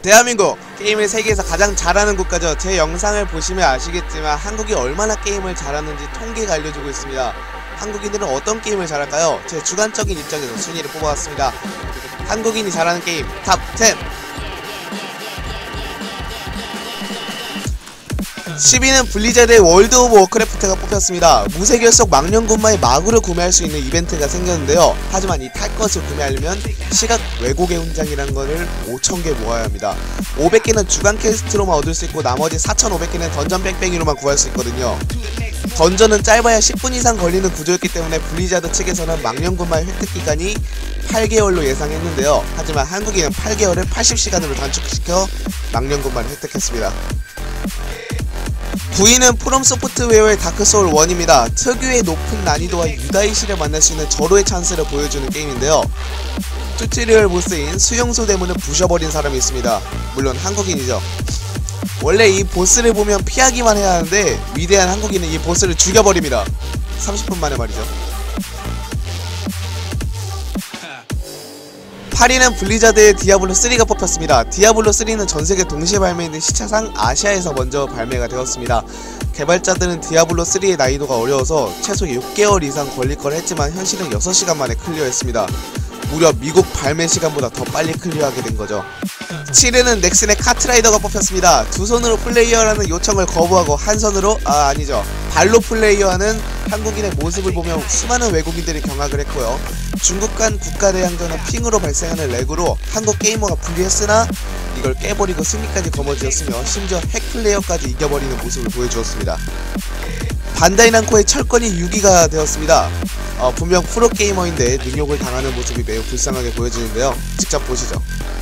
대한민국 게임을 세계에서 가장 잘하는 국가죠. 제 영상을 보시면 아시겠지만 한국이 얼마나 게임을 잘하는지 통계가 알려주고 있습니다. 한국인들은 어떤 게임을 잘할까요? 제 주관적인 입장에서 순위를 뽑아왔습니다. 한국인이 잘하는 게임 탑 10. 10위는 블리자드의 월드 오브 워크래프트가 뽑혔습니다. 무쇠결석 망령군마의 마구를 구매할 수 있는 이벤트가 생겼는데요. 하지만 이 탈 것을 구매하려면 시각 왜곡의 훈장이라는 것을 5000개 모아야 합니다. 500개는 주간 퀘스트로만 얻을 수 있고 나머지 4500개는 던전 뺑뺑이로만 구할 수 있거든요. 던전은 짧아야 10분 이상 걸리는 구조였기 때문에 블리자드 측에서는 망령군마의 획득 기간이 8개월로 예상했는데요. 하지만 한국인은 8개월을 80시간으로 단축시켜 망령군마를 획득했습니다. 9위는 프롬 소프트웨어의 다크소울 1입니다. 특유의 높은 난이도와 유다이시를 만날 수 있는 절호의 찬스를 보여주는 게임인데요. 튜토리얼 보스인 수용소 대문을 부셔버린 사람이 있습니다. 물론 한국인이죠. 원래 이 보스를 보면 피하기만 해야 하는데 위대한 한국인은 이 보스를 죽여버립니다. 30분 만에 말이죠. 8위는 블리자드의 디아블로3가 뽑혔습니다. 디아블로3는 전세계 동시에 발매된 시차상 아시아에서 먼저 발매가 되었습니다. 개발자들은 디아블로3의 난이도가 어려워서 최소 6개월 이상 걸릴 걸 했지만 현실은 6시간 만에 클리어했습니다. 무려 미국 발매 시간보다 더 빨리 클리어하게 된 거죠. 7위는 넥슨의 카트라이더가 뽑혔습니다. 두 손으로 플레이어라는 요청을 거부하고 한 손으로 발로 플레이어하는 한국인의 모습을 보며 수많은 외국인들이 경악을 했고요. 중국 간 국가대항전은 핑으로 발생하는 렉으로 한국 게이머가 불리했으나 이걸 깨버리고 승리까지 거머쥐었으며 심지어 핵 플레이어까지 이겨버리는 모습을 보여주었습니다. 반다이 남코의 철권이 6위가 되었습니다. 분명 프로게이머인데 능욕을 당하는 모습이 매우 불쌍하게 보여지는데요. 직접 보시죠.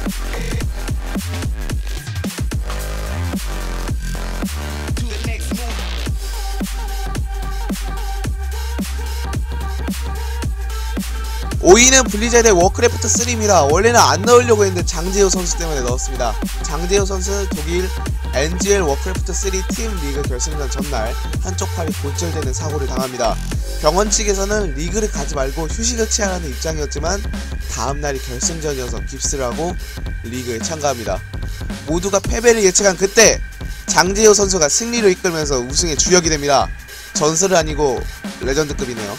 (5위는) 블리자드의 워크래프트 3입니다. 원래는 안 넣으려고 했는데 장재호 선수 때문에 넣었습니다. 장재호 선수는 독일 NGL 워크래프트 3 팀 리그 결승전 전날 한쪽 팔이 골절되는 사고를 당합니다. 병원 측에서는 리그를 가지 말고 휴식을 취하라는 입장이었지만 다음날이 결승전이어서 깁스를 하고 리그에 참가합니다. 모두가 패배를 예측한 그때 장재호 선수가 승리로 이끌면서 우승의 주역이 됩니다. 전설은 아니고 레전드급이네요.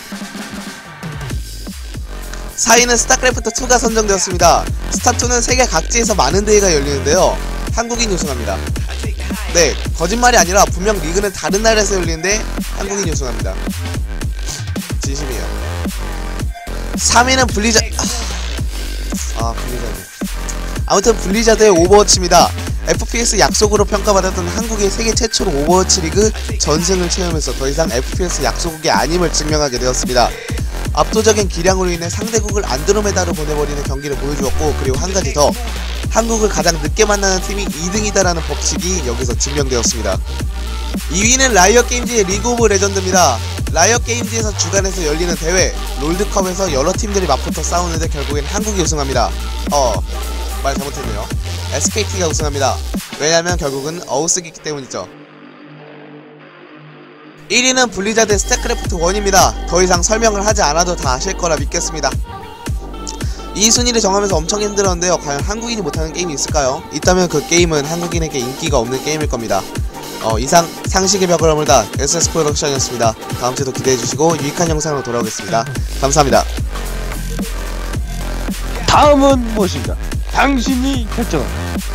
4위는 스타크래프트2가 선정되었습니다. 스타2는 세계 각지에서 많은 대회가 열리는데요. 한국인이 우승합니다. 네, 거짓말이 아니라 분명 리그는 다른 나라에서 열리는데 한국인이 우승합니다. 진심이에요. 3위는 블리자드. 아무튼 블리자드의 오버워치입니다. FPS 약속으로 평가받았던 한국의 세계 최초로 오버워치 리그 전승을 채우면서 더 이상 FPS 약속국이 아님을 증명하게 되었습니다. 압도적인 기량으로 인해 상대국을 안드로메다로 보내버리는 경기를 보여주었고, 그리고 한 가지 더, 한국을 가장 늦게 만나는 팀이 2등이다라는 법칙이 여기서 증명되었습니다. 2위는 라이엇게임즈의 리그 오브 레전드입니다. 라이엇게임즈에서 주관에서 열리는 대회 롤드컵에서 여러 팀들이 맞붙어 싸우는데 결국엔 한국이 우승합니다. 말 잘못했네요. SKT가 우승합니다. 왜냐면 결국은 어우스기기 때문이죠. 1위는 블리자드의 스타크래프트 1입니다. 더 이상 설명을 하지 않아도 다 아실 거라 믿겠습니다. 이 순위를 정하면서 엄청 힘들었는데요. 과연 한국인이 못하는 게임이 있을까요? 있다면 그 게임은 한국인에게 인기가 없는 게임일 겁니다. 이상 상식의 벽을 허물다 SS 프로덕션이었습니다. 다음주도 기대해주시고 유익한 영상으로 돌아오겠습니다. 감사합니다. 다음은 무엇인가? 당신이 결정합니다.